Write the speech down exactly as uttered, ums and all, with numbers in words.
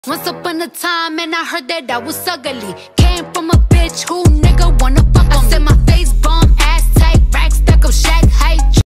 Once upon a time, and I heard that I was ugly. Came from a bitch who never